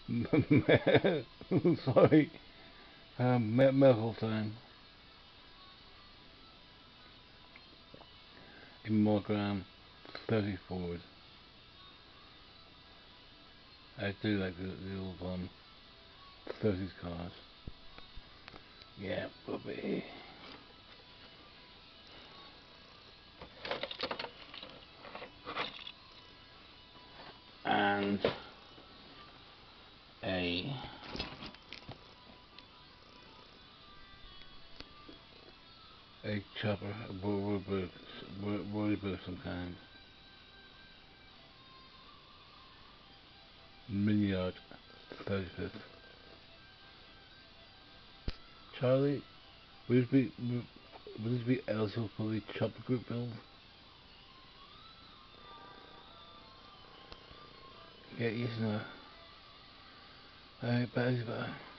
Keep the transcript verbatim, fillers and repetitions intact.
Sorry, um, me- medical time. In Monogram, thirty forward. I do like the, the old um, thirties cars. Yeah, puppy. And a a chopper, a Royal of some kind. Milliard, thirty-fifth. Charlie, would this be would this be eligible for the chopper group build? Yeah, yes, no. Alright, bye, bye.